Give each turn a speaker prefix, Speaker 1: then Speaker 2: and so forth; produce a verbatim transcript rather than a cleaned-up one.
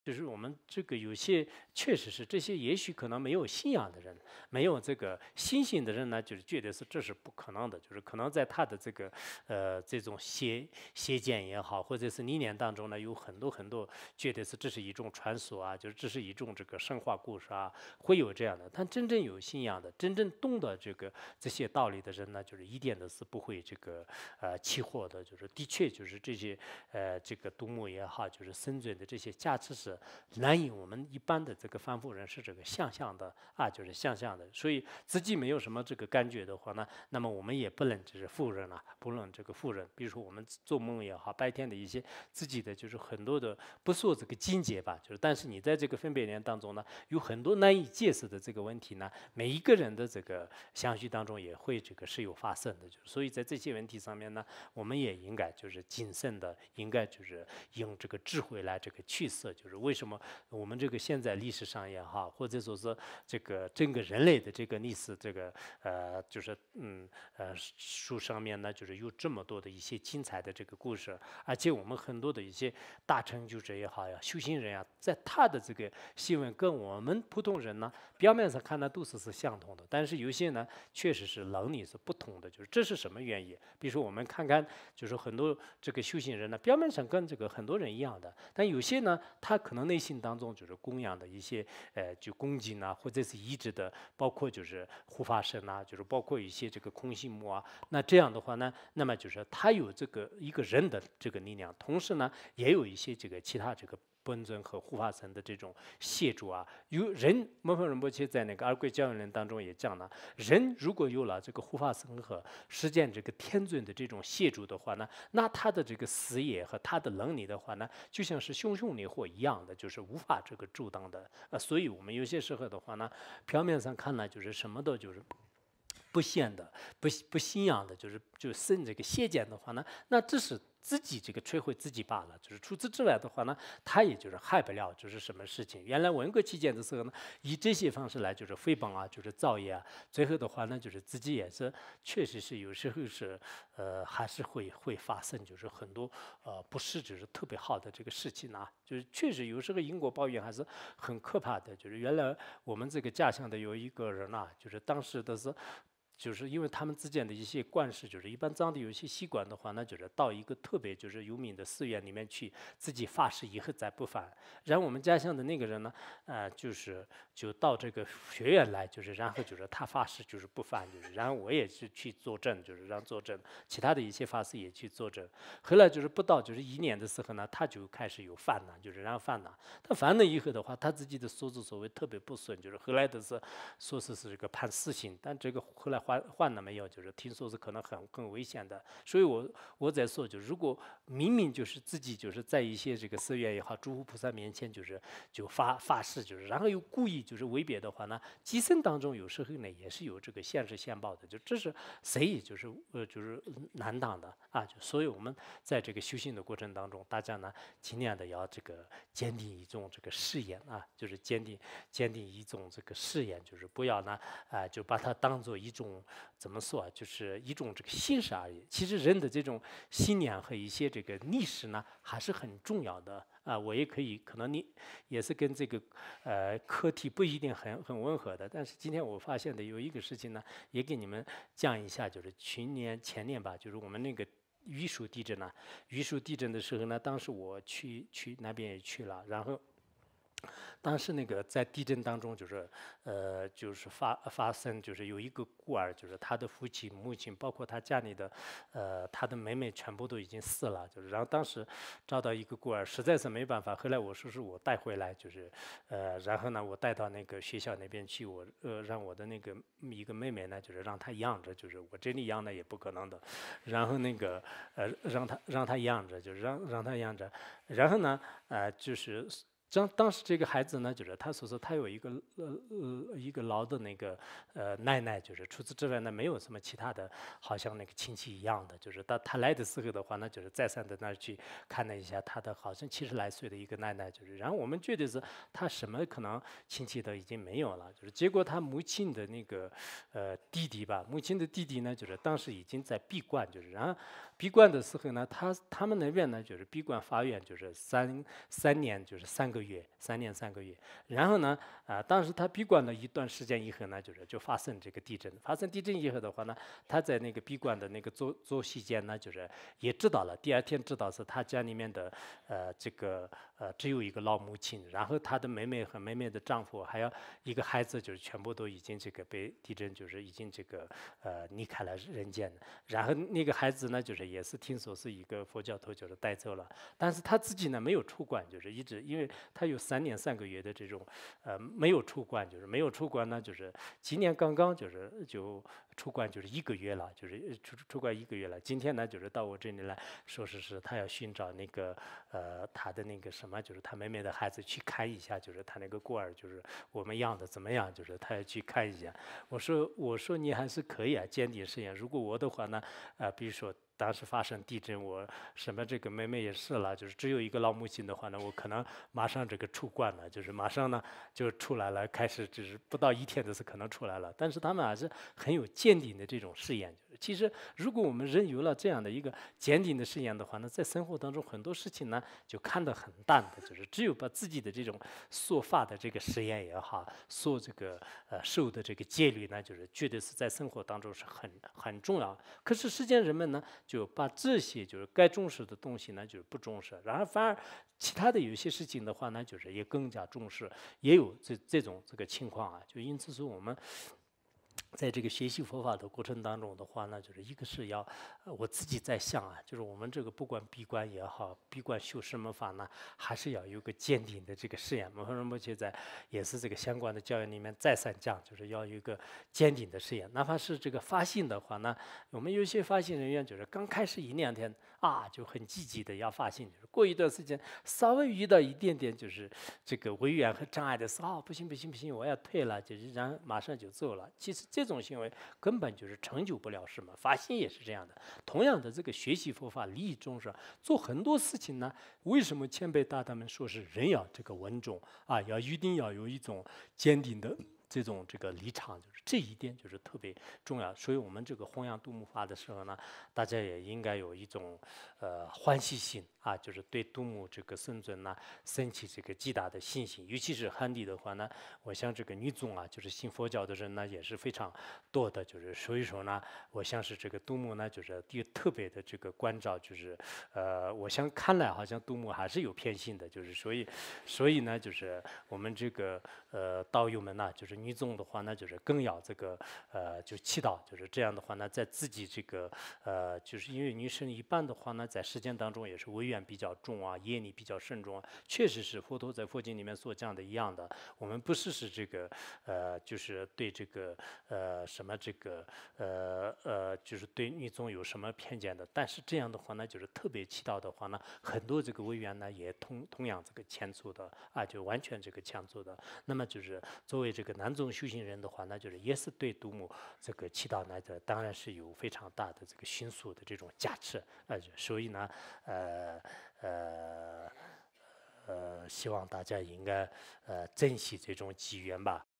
Speaker 1: 就是我们这个有些确实是这些，也许可能没有信仰的人，没有这个信心的人呢，就是觉得是这是不可能的，就是可能在他的这个呃这种邪邪见也好，或者是理念当中呢，有很多很多觉得是这是一种传说啊，就是这是一种这个神话故事啊，会有这样的。但真正有信仰的，真正懂得这个这些道理的人呢，就是一点都是不会这个呃起惑的，就是的确就是这些呃这个独木也好，就是生存的这些价值是难以我们一般的这个凡夫人是这个想象的啊，就是想象的。所以自己没有什么这个感觉的话呢，那么我们也不能就是否认啊，不能这个否认。比如说我们做梦也好，白天的一些自己的就是很多的不说这个境界吧，就是但是你在这个分别念当中呢，有很多难以解释的这个问题呢，每一个人的这个相续当中也会这个是有发生的。就是所以在这些问题上面呢，我们也应该就是谨慎的，应该就是用这个智慧来这个去色，就是为什么我们这个现在历史上也好，或者说是这个整个人类的这个历史，这个呃，就是嗯呃书上面呢，就是有这么多的一些精彩的这个故事，而且我们很多的一些大成就者也好呀，修行人呀，在他的这个新闻跟我们普通人呢，表面上看呢都是是相同的，但是有些呢确实是能力是不同的，就是这是什么原因？比如说我们看看，就是很多这个修行人呢，表面上跟这个很多人一样的，但有些呢，他可能内心当中就是供养的一些呃，就恭敬啊，或者是一直的，包括就是护法神啊，就是包括一些这个空心木啊，那这样的话呢，那么就是他有这个一个人的这个力量，同时呢，也有一些这个其他这个本尊和护法神的这种协助啊，有人摩诃仁波切在那个《二归教育论》当中也讲了，人如果有了这个护法神和实践这个天尊的这种协助的话呢，那他的这个事业和他的能力的话呢，就像是熊熊烈火一样的，就是无法这个阻挡的。呃，所以我们有些时候的话呢，表面上看呢，就是什么都就是不信的、不不信仰的，就是就生这个邪见的话呢，那这是自己这个摧毁自己罢了。就是除此之外的话呢，他也就是害不了就是什么事情。原来文革期间的时候呢，以这些方式来就是诽谤啊，就是造业啊，最后的话呢，就是自己也是确实是有时候是呃还是会会发生就是很多呃不是就是特别好的这个事情啊，就是确实有时候因果报应还是很可怕的。就是原来我们这个家乡的有一个人啊，就是当时的是。就是因为他们之间的一些关系，就是一般藏地有一些习惯的话，那就是到一个特别就是有名的寺院里面去，自己发誓以后再不犯。然后我们家乡的那个人呢，呃，就是就到这个学院来，就是然后就是他发誓就是不犯，就是然后我也是去作证，就是让作证，其他的一些法师也去作证。后来就是不到就是一年的时候呢，他就开始有犯了，就是然后犯了。他犯了以后的话，他自己的所作所为特别不顺，就是后来的是说是是这个判死刑，但这个后来换换了没有？就是听说是可能很更危险的，所以我我在说，就如果明明就是自己就是在一些这个寺院也好，诸佛菩萨面前就是就发发誓，就是然后又故意就是违背的话呢，今生当中有时候呢也是有这个现世现报的，就这是谁也就是呃就是难当的啊，就所以我们在这个修行的过程当中，大家呢尽量的要这个坚定一种这个誓言啊，就是坚定坚定一种这个誓言，就是不要呢啊、呃、就把它当做一种怎么说啊，就是一种这个形式而已。其实人的这种信念和一些这个历史呢，还是很重要的啊。我也可以，可能你也是跟这个呃课题不一定很很吻合的，但是今天我发现的有一个事情呢，也给你们讲一下，就是去年前年吧，就是我们那个。玉树地震呢，玉树地震的时候呢，当时我去去那边也去了，然后。当时那个在地震当中，就是呃，就是发发生，就是有一个孤儿，就是他的父亲、母亲，包括他家里的呃他的妹妹，全部都已经死了。就是然后当时找到一个孤儿，实在是没办法。后来我说是我带回来，就是呃，然后呢，我带到那个学校那边去，我呃让我的那个一个妹妹呢，就是让她养着，就是我这里养的也不可能的，然后那个呃让她让她养着，就是让让她养着，然后呢呃就是。当当时这个孩子呢，就是他说是他有一个呃呃一个老的那个呃奶奶，就是除此之外呢，没有什么其他的，好像那个亲戚一样的，就是他他来的时候的话呢，就是再三的那儿去看了一下他的好像七十来岁的一个奶奶，就是然后我们觉得是他什么可能亲戚都已经没有了，就是结果他母亲的那个呃弟弟吧，母亲的弟弟呢，就是当时已经在闭关，就是然后闭关的时候呢，他他们那边呢就是闭关发愿，就是三三年，就是三个月，三年三个月。然后呢，啊，当时他闭关了一段时间以后呢，就是就发生这个地震。发生地震以后的话呢，他在那个闭关的那个作作息间呢，就是也知道了。第二天知道是他家里面的呃这个呃只有一个老母亲，然后他的妹妹和妹妹的丈夫还有一个孩子，就是全部都已经这个被地震就是已经这个呃离开了人间。然后那个孩子呢，就是也是听说是一个佛教徒就是带走了，但是他自己呢没有出关，就是一直因为他有三年三个月的这种呃没有出关，就是没有出关呢，就是今年刚刚就是就出关就是一个月了，就是出出关一个月了。今天呢就是到我这里来说是是他要寻找那个呃他的那个什么，就是他妹妹的孩子去看一下，就是他那个孤儿就是我们养的怎么样，就是他要去看一下。我说我说你还是可以啊，坚定试验。如果我的话呢，呃，比如说当时发生地震，我什么这个妹妹也是了，就是只有一个老母亲的话呢，我可能马上这个出关了，就是马上呢就出来了，开始只是不到一天的是可能出来了。但是他们还是很有坚定的这种试验。其实如果我们人有了这样的一个坚定的试验的话呢，在生活当中很多事情呢就看得很淡的，就是只有把自己的这种所发的这个实验也好，所这个呃受的这个戒律呢，就是绝对是在生活当中是很很重要。可是实践人们呢，就把这些就是该重视的东西呢，就是不重视，然后反而其他的有些事情的话呢，就是也更加重视，也有这这种这个情况啊。就因此说，我们在这个学习佛法的过程当中的话呢，就是一个是要，呃我自己在想啊，就是我们这个不管闭关也好，闭关修什么法呢，还是要有个坚定的这个誓言。摩诃仁波切在也是这个相关的教育里面再三讲，就是要有一个坚定的誓言。哪怕是这个发心的话呢，我们有些发心人员就是刚开始一两天啊就很积极的要发心，就是过一段时间稍微遇到一点点就是这个违缘和障碍的时候，啊不行不行不行，我要退了，就是然后马上就走了。其实这种行为根本就是成就不了什么。发心也是这样的。同样的，这个学习佛法、利益众生，做很多事情呢，为什么谦卑大德们说是人要这个稳重啊，要一定要有一种坚定的这种这个立场，就是这一点就是特别重要。所以我们这个弘扬度母法的时候呢，大家也应该有一种呃欢喜心啊，就是对度母这个圣尊呢升起这个极大的信心。尤其是汉地的话呢，我想这个女众啊，就是信佛教的人呢也是非常多的，就是所以说呢，我想是这个度母呢，就是第特别的这个关照，就是呃，我想看来好像度母还是有偏心的，就是所以所以呢，就是我们这个呃道友们呢，就是女众的话呢，就是更要这个呃就祈祷，就是这样的话呢，在自己这个呃，就是因为女生一般的话呢，在实践当中也是违缘比较重啊，业力比较慎重啊，确实是佛陀在佛经里面所讲的一样的。我们不是是这个呃，就是对这个呃什么这个呃呃，就是对女众有什么偏见的。但是这样的话呢，就是特别祈祷的话呢，很多这个违缘呢也同同样这个欠促的啊，就完全这个欠促的。那么就是作为这个男众修行人的话呢，就是也是对度母这个祈祷呢，这当然是有非常大的这个迅速的这种加持，呃，所以呢，呃呃呃，希望大家应该呃珍惜这种机缘吧。